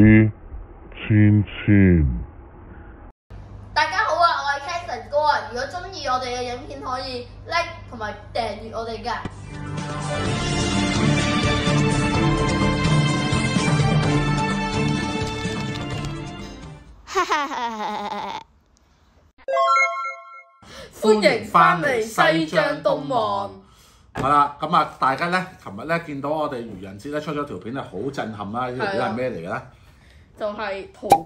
啲千千。 大家好啊，我係 Canson 哥啊！如果中意我哋嘅影片，可以 like 同埋訂閱我哋㗎。歡迎翻嚟西張東望。 好啦，咁啊，大家咧，琴日咧見到我哋愚人節咧出咗條片係好震撼啦！呢條片係咩嚟嘅咧？ 就係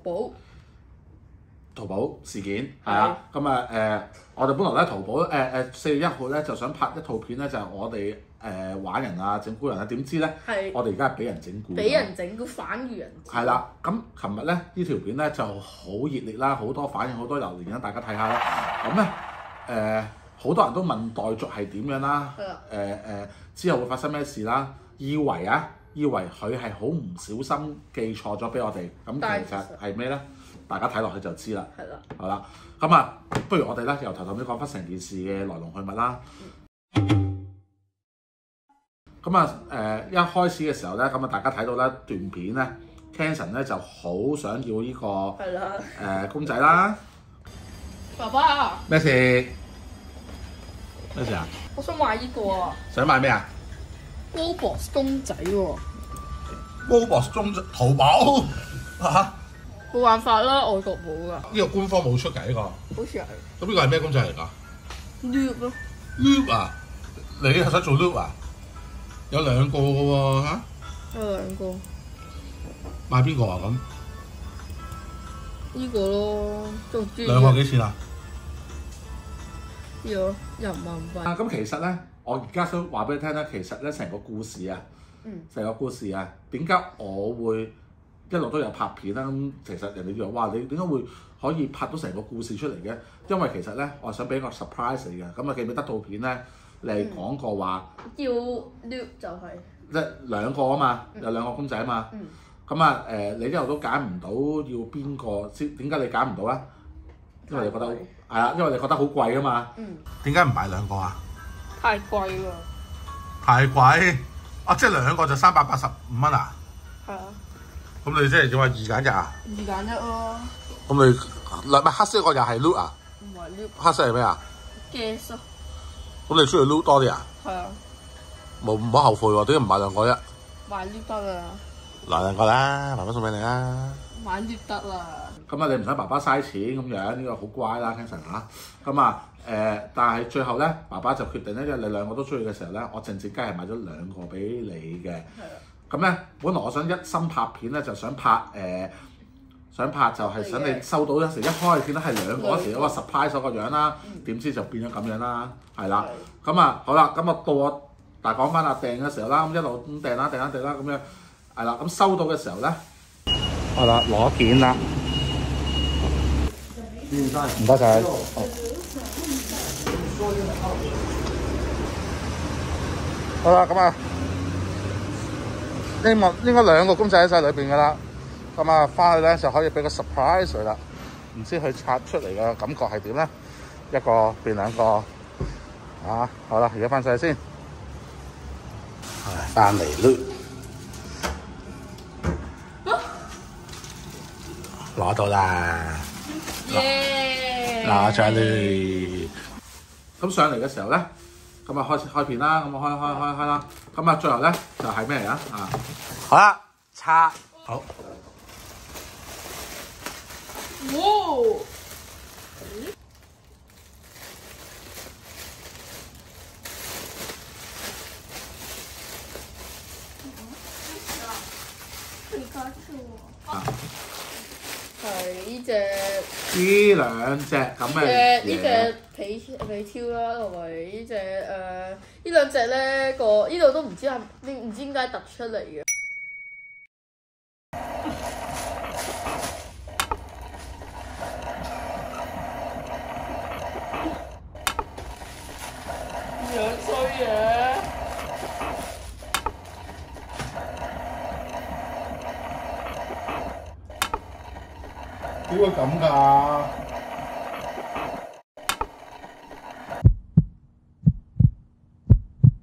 淘寶事件係啊，咁啊我哋本來咧淘寶4月1號咧就想拍一套片咧，就係我哋玩人啊、整蠱人啊，點知咧我哋而家係俾人整蠱， 俾人整蠱反愚人節。 係啦，咁琴日咧呢條片咧就好熱烈啦，好多反應，好多留言啦，大家睇下啦。咁咧好多人都問待續係點樣啦，之後會發生咩事啦？以為佢係好唔小心記錯咗俾我哋，咁其實係咩咧？大家睇落去就知啦。係啦，好啦，咁啊，不如我哋咧由頭到尾講翻成件事嘅來龍去脈啦。咁啊一開始嘅時候咧，咁啊大家睇到咧段片咧 ，Canson 咧就好想要呢個公仔啦。 爸爸， 咩事？咩事啊？ 我想買呢個啊！ 想買咩啊 ？Roblox 公仔喎。 Roblox 中淘寶嚇？ 冇辦法啦，外國冇㗎。 呢個官方冇出㗎呢個。 好似係。咁呢個係咩公仔嚟㗎 ？Loop 咯。 Loop 啊？你係想做 Loop 啊？有兩個㗎喎嚇。 有兩個。 買邊個啊咁？ 呢個咯，仲中意。 兩個幾錢啊？ 呢個人民幣。咁其實咧，我而家想話俾你聽咧，其實咧成個故事啊，點解我會一路都有拍片啦？咁其實人哋就話：哇，你點解會可以拍到成個故事出嚟嘅？因為其實咧，我係想俾個 surprise 你嘅。咁啊，記唔記得套片咧？你係講過話要 loop 就係即係兩個啊嘛，有兩個公仔啊嘛。咁啊你一路都揀唔到要邊個先？點解你揀唔到啊？因為你覺得係啊，因為你覺得好貴啊嘛。點解唔買兩個啊？ 太貴啦。 太貴啊！即係兩個就385蚊啊？ 係啊。 咁你即係點話2揀1啊 ？2揀1咯。咁你咪黑色嗰個又係 loop 啊？ 唔係 loop。黑色係咩啊 ？Guess 咯。 咁你中意 loop 多啲啊？ 係啊。 唔好後悔喎，點解唔買兩個啫？ 買 loop 得啦。 嗱，兩個啦，爸爸送俾你啦。 買 loop 得啦。咁啊，你唔使爸爸嘥錢咁樣，呢個好乖啦 Canson 嚇。咁啊但係最後咧，爸爸就決定咧，因為你兩個都中意嘅時候咧，我靜靜雞係買咗兩個俾你嘅。係啊。咁咧，本來我想一心拍片咧，就想拍就係想你收到嗰時，一開見到係兩個嗰時，有個 surprise 嗰個樣啦。點知就變咗咁樣啦，係啦。咁啊，好啦，咁啊到我講翻訂嘅時候啦，咁一路咁訂啦咁樣，係啦。咁收到嘅時候咧，好啦，攞件啦。唔該晒。好啦，咁啊，應該兩個公仔喺晒裏邊噶啦。咁啊，翻去咧就可以俾個 surprise 佢啦。唔知佢拆出嚟嘅感覺係點咧？一個變兩個啊！好啦，而家翻晒先。翻嚟咯，攞到啦！攞咗啦！咁上嚟嘅時候咧，咁啊開始開片啦，咁啊開啦，咁啊最後咧就係咩嚟啊？好啦，拆好。 哇！係呢隻。 呢兩隻咁嘅嘢。 呢隻皮挑啦，同埋呢隻呢兩隻咧呢度都唔知點解突出嚟嘅。樣衰嘅。 點會咁㗎？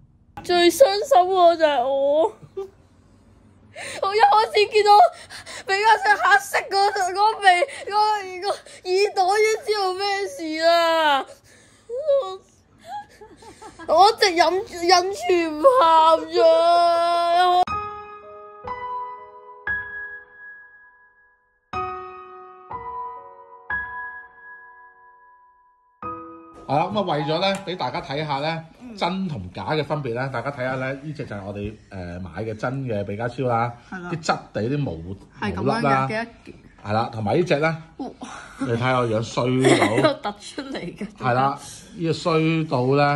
最傷心嘅就係我，我一開始見到俾家姐嚇死嗰鼻個耳朵已經知道咩事啦。我一直忍住唔喊咋。 係啦，咁啊為咗咧俾大家睇下咧真同假嘅分別咧，大家睇下咧呢隻就係我哋買嘅真嘅比加超啦，啲質地啲毛粒啦，係啦，同埋呢隻咧，你睇下個樣衰到， 突出嚟嘅。 係啦，呢個衰到咧，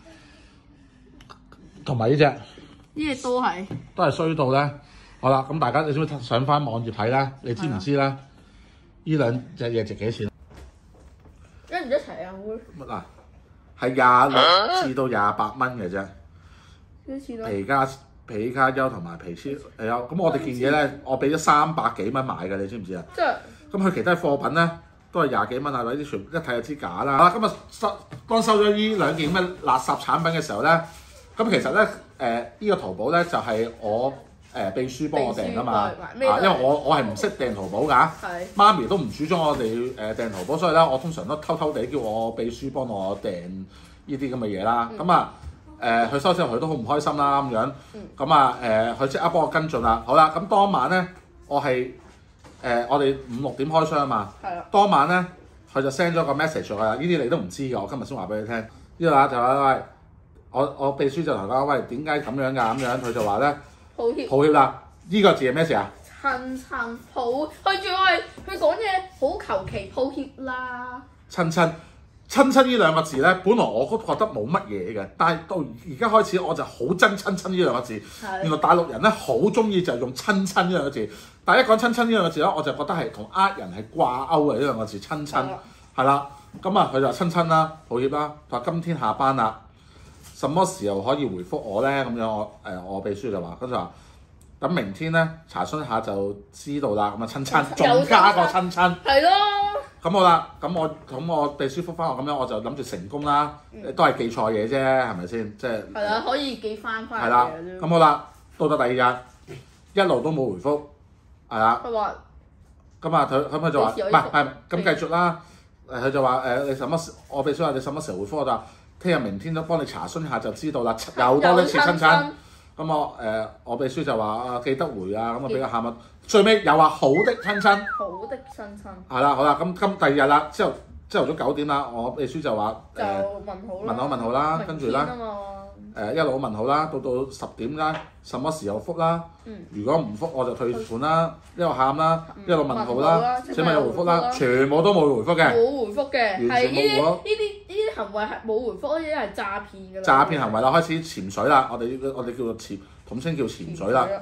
同埋呢隻， 呢隻都係衰到咧。好啦，咁大家你知唔知上翻網頁睇咧？你知唔知咧？呢兩隻嘢值幾錢？ 一唔一齊啊？會乜嗱？係26至到28蚊嘅啫。 幾錢咯？ 皮卡丘同埋皮超係啊，咁我哋件嘢咧，我俾咗300幾蚊買嘅，你知唔知啊？ 即係咁佢其他貨品咧都係20幾蚊啊，或者啲全一睇就知假啦。咁啊當收咗呢兩件咁嘅垃圾產品嘅時候咧，咁其實咧呢個淘寶咧就係我秘書幫我訂噶嘛，因為我係唔識訂淘寶㗎，媽咪都唔主張我哋訂淘寶，所以咧我通常都偷偷地叫我秘書幫我訂呢啲咁嘅嘢啦。咁啊佢收之後佢都好唔開心啦咁樣，咁啊佢即刻幫我跟進啦。好啦，咁當晚咧我係我哋5、6點開箱啊嘛，當晚咧佢就 send 咗個 message 去啦，呢啲你都唔知㗎，我今日先話俾你聽。呢度啦就話喂，我秘書就同佢講喂，點解咁樣㗎咁樣，佢就話咧抱歉啦，呢個字係咩事啊？ 親抱，佢仲係佢講嘢好求其，抱歉啦。 親呢兩個字咧，本來我都覺得冇乜嘢嘅，但係到而家開始我就好憎親呢兩個字。原來大陸人咧好中意就用親呢兩個字，但係一講親呢兩個字咧，我就覺得係同人係掛鈎嘅呢兩個字親係啦。咁啊，佢就話親啦，抱歉啦，佢話今天下班啦，什麼時候可以回覆我咧？咁樣我秘書就話，跟住話咁明天咧查詢下就知道啦。咁啊親仲加個親， 係咯。 咁好啦，咁我秘書覆翻我咁樣，我就諗住成功啦，都係記錯嘢啫，係咪先？即係係啦，可以記翻嚟。 係啦，咁好啦，到咗第二日，一路都冇回覆，係啦。 佢話咁啊，佢就話唔係咁繼續啦。佢就話你什麼時？我秘書話你什麼時候回覆我？就話聽日明天都幫你查詢下就知道啦。又多一次親。咁我秘書就話記得回啊，咁啊俾個下文。最尾又話好的親， 好的親。 係啦，好啦，咁第二日啦，朝頭早9點啦，我秘書就話問好啦，跟住啦一路問好啦，到10點啦，什麼時候覆啦？如果唔覆我就退款啦，一路喊啦，一路問好啦，請問有回覆啦，全部都冇回覆嘅， 冇回覆嘅，係呢啲行為係冇回覆，呢啲係詐騙㗎啦。 詐騙行為啦，開始潛水啦，我哋叫做統稱叫潛水啦。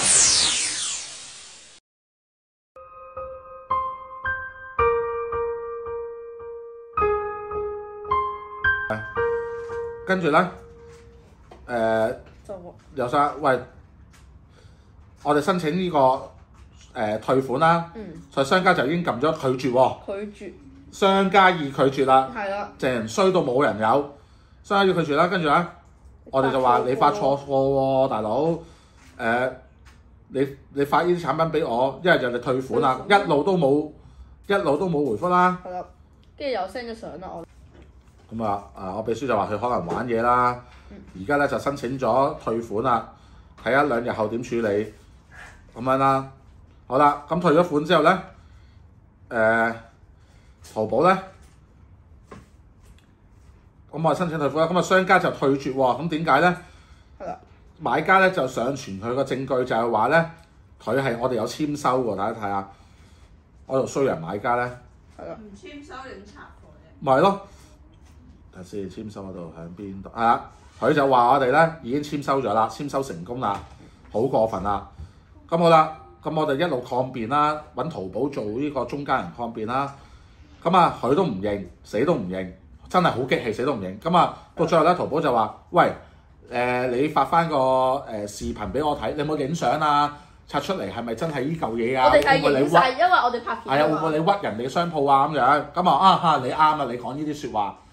跟住咧，有晒喂，我哋申請呢個退款啦，所以商家就已經撳咗拒絕喎，商家已拒絕啦，淨衰到冇人有，商家要拒絕啦，跟住咧，我哋就話你發錯貨喎，大佬，你發呢啲產品俾我，一係就你退款啦，一路都冇回覆啦， 跟住又 send 咗相啦我。 咁我秘書就話佢可能玩嘢啦，而家咧就申請咗退款啦，睇下2日後點處理，咁樣啦。好啦，咁退咗款之後咧，淘寶咧，咁我申請退款啦，咁商家就退絕喎，咁點解咧？買家咧就上傳佢個證據就係話咧，佢係我哋有簽收喎，大家睇下，我度衰人買家咧， 唔簽收點拆貨啫？ 咪係咯。睇先，簽收嗰度喺邊度？係啦，佢就話我哋咧已經簽收咗啦，簽收成功啦，好過分啦。咁好啦，咁我哋一路抗辯啦，揾淘寶做呢個中間人抗辯啦。咁佢都唔認，死都唔認，真係好激氣，死都唔認。到最後咧，淘寶就話：喂，你發翻個視頻俾我睇，你有冇影相啊？拆出嚟係咪真係依嚿嘢啊？ 我哋係影晒，因為我哋拍片。 係啊，會唔會你屈人哋嘅商鋪啊咁樣？咁你啱啊！你講呢啲説話。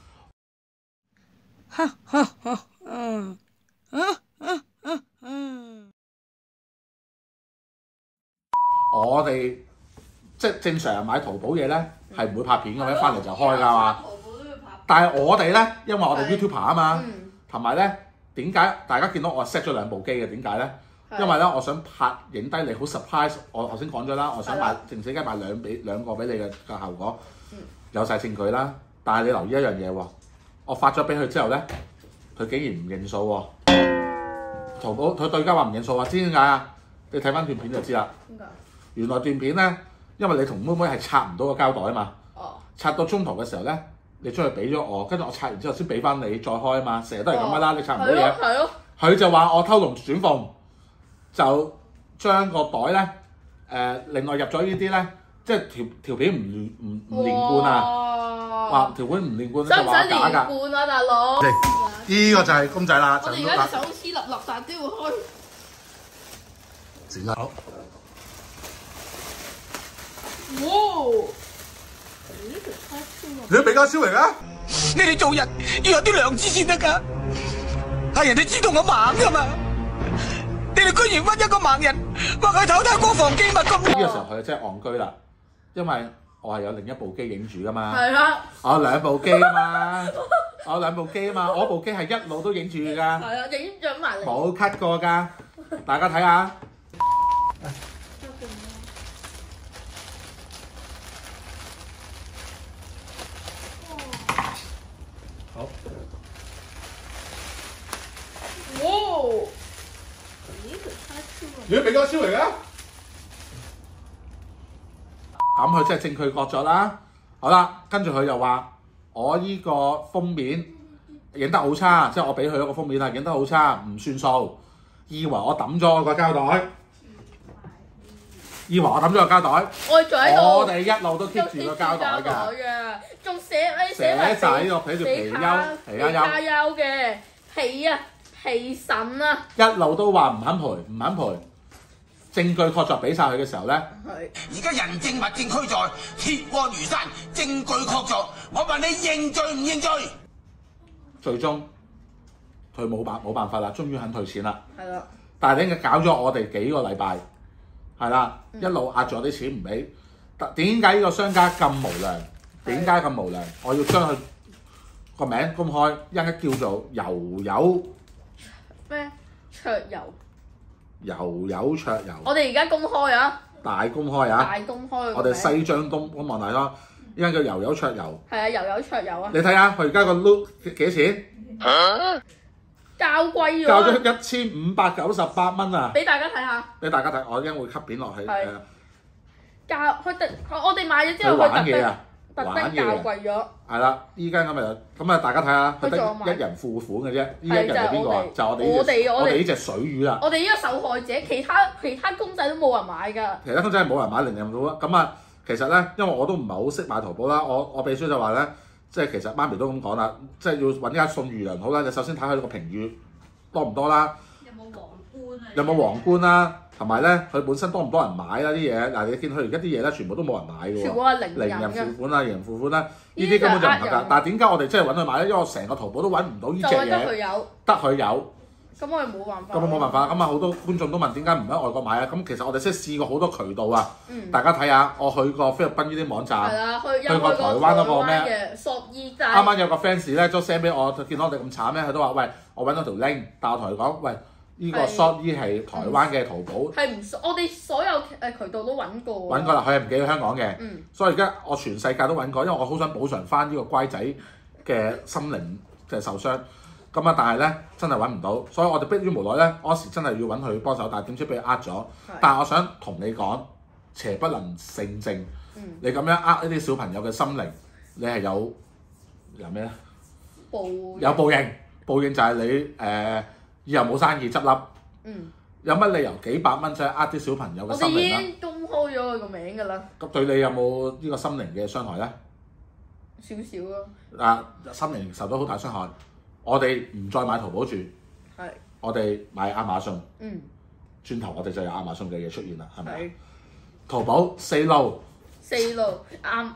我哋即係正常人買淘寶嘢咧係唔會拍片嘅，一翻嚟就開㗎嘛。 淘寶都要拍。 但係我哋咧，因為我哋 YouTuber 啊嘛， 嗯， 同埋咧點解大家見到我 set 咗兩部機嘅？點解咧？因為咧，我想拍影低你好 surprise。我頭先講咗啦，我想賣靜死雞賣兩個俾你嘅效果，有晒證據啦。但係你留意一樣嘢喎，我發咗俾佢之後咧，佢竟然唔認數喎。淘寶佢對家話唔認數啊，知點解啊？你睇翻段片就知啦。 點解？ 原來段片咧，因為你同妹妹係拆唔到個膠袋啊嘛。 哦。拆到中途嘅時候咧，你將佢俾咗我，跟住我拆完之後先俾翻你再開啊嘛。成日都係咁噶啦，你拆唔到嘢。 係咯。 佢就話我偷龍轉鳳，就將個袋咧另外入咗呢啲咧，即係條片唔連貫啊！話條片唔連貫就話假㗎。使唔使連貫啊，大佬？呢個就係公仔啦。 我哋而家隻手黐立立，但都要開。 剪啦。好。 哇！ 你都比較超嚟㗎？ 你哋做人要有啲良知先得㗎，係人哋知道我盲㗎嘛？你哋居然屈一個盲人話佢偷國防機密咁。 呢個時候佢真係戇居啦，因為我係有另一部機影住㗎嘛。 係啦。 我有兩部機啊嘛，我有兩部機啊嘛，我部機係一路都影住㗎。係啊，影咗埋嚟。 冇 cut 過㗎，大家睇下。好。 哇！ 你都比較超嚟㗎？咁佢真係證據確鑿啦。好啦，跟住佢又話我依個封面影得好差，即係我俾佢一個封面啦，影得好差，唔算數。以為我抌咗個膠袋，以為我抌咗個膠袋。 我仲喺度。 我哋一路都 keep 住個膠袋㗎。 仲寫晒呢個皮條皮加優嘅皮啊！皮腎啊！ 一路都話唔肯賠，唔肯賠，證據確鑿俾晒佢嘅時候咧， 而家人證物證俱在，鐵案如山，證據確鑿。我問你認罪唔認罪？ 最終佢冇辦法啦，終於肯退錢啦。 係啦。 但係你搞咗我哋幾個禮拜，係啦，一路壓咗啲錢唔俾。點解呢個商家咁無良？點解咁無良？我要將佢個名公開，一陣叫做油油。 咩？桌遊。 油油桌遊。 我哋而家公開啊！ 大公開啊！ 大公開。 我哋西張東咁望大咯，依家叫油油桌遊。 係啊，油油桌遊啊！ 你睇下佢而家個 look 幾多錢？ 較貴咗。 較咗1598蚊啊！ 俾大家睇下。俾大家睇，我一陣會吸片落去。係。 我哋買咗之後，佢特登較貴咗。 係啦，依間咁啊，大家睇下，佢得一人付款嘅啫。呢一人係邊個啊？就我哋呢隻水魚啦。 我哋呢個受害者，其他公仔都冇人買㗎。 其他公仔係冇人買，零到啊。咁啊，其實咧，因為我都唔係好識買淘寶啦，我秘書就話咧，即係其實媽咪都咁講啦，即係要揾間信譽良好啦。你首先睇佢個評語多唔多啦。有冇皇冠啊？同埋咧，佢本身多唔多人買啦啲嘢？嗱，你見佢而家啲嘢咧，全部都冇人買嘅喎。全部係零人付款啦，零人付款啦，呢啲根本就唔合格。但係點解我哋真係揾佢買咧？因為我成個淘寶都揾唔到呢隻嘢。就得佢有。咁我哋冇辦法。咁冇辦法。咁啊，好多觀眾都問點解唔喺外國買啊？咁其實我哋即係試過好多渠道啊。大家睇下，我去過菲律賓呢啲網站。係啊，去過台灣嗰個咩？索衣站。啱啱有個 fans 咧，都 send 俾我，佢見到我哋咁慘咧，佢都話：喂，我揾到條 link，但我同佢講，喂。呢個 shop 衣係台灣嘅淘寶，係唔我哋所有渠道都揾過。揾過啦，佢係唔記得香港嘅，所以而家我全世界都揾過，因為我好想補償翻呢個乖仔嘅心靈嘅受傷。咁啊，但係咧真係揾唔到，所以我哋迫於無奈咧，嗰時真係要揾佢幫手，但係點知俾佢呃咗。但係我想同你講，邪不能勝正，你咁樣呃呢啲小朋友嘅心靈，你係有咩咧？有報應，報應就係你以後冇生意執笠，有乜理由幾百蚊就係呃啲小朋友嘅心靈啦？我哋已經公開咗佢個名㗎啦。咁對你有冇呢個心靈嘅傷害咧？少少咯。心靈受到好大傷害，我哋唔再買淘寶住，我哋買亞馬遜。轉頭我哋就有亞馬遜嘅嘢出現啦，係咪？淘寶四路啱。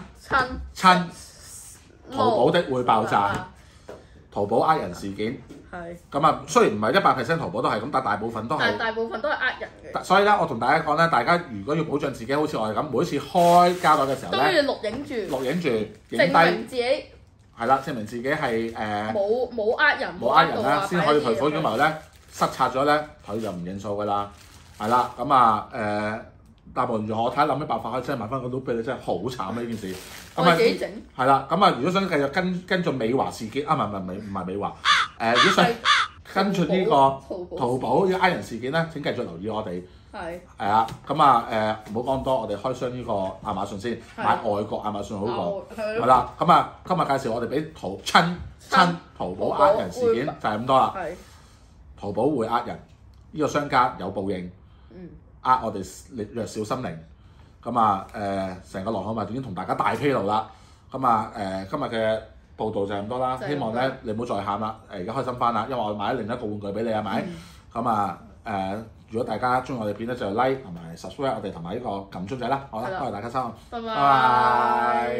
親，淘寶的會爆炸，淘寶呃人事件。 係。 咁啊，雖然唔係100%淘寶都係咁，但大部分都係。 但係大部分都係呃人嘅。 所以咧，我同大家講咧，大家如果要保障自己，好似我哋咁，每一次開膠袋嘅時候都要咧， 錄影住， 影低， 證明自己係啦，證明自己係冇呃人， 冇呃人啦，先可以退款。因為咧失策咗咧，佢就唔認數㗎啦。係啦，咁啊但無論如何，我睇下諗咩辦法可以真係買翻個 loop 俾你，真係好慘啊！呢件事。 我自己整。 係啦，咁啊，如果想繼續跟進美華事件啊，唔係美華，如果想跟進呢個淘寶呢個呃人事件咧，請繼續留意我哋。係啊，咁啊唔好講咁多，我哋開箱呢個亞馬遜先，買外國亞馬遜好過。係啦，咁啊，今日介紹我哋俾親淘寶呃人事件就係咁多啦。淘寶會呃人，呢個商家有報應。我哋弱小心靈。咁啊成個來龍去脈已經同大家大披露啦。咁啊今日嘅報道就係咁多啦。希望咧你唔好再喊啦。而家開心翻啦，因為我買咗另一個玩具俾你係咪？咁啊如果大家中意我哋片咧，就 like 同埋 subscribe 我哋同埋呢個撳鐘仔啦。好啦，多謝大家收看，拜拜。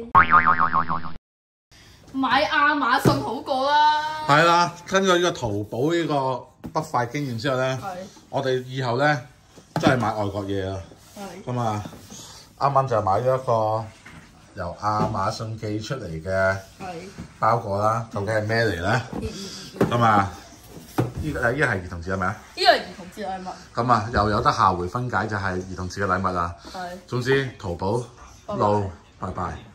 買亞馬遜好過啦。 係啦，根據呢個淘寶呢個不快經驗之後咧，我哋以後咧真係買外國嘢啊。咁啊，啱啱就買咗一個由亞馬遜寄出嚟嘅包裹啦，究竟係咩嚟咧？咁啊，呢個係兒童節係咪啊？ 呢個係兒童節禮物。咁啊，又有得下回分解就係兒童節嘅禮物啦。總之淘寶路，拜拜。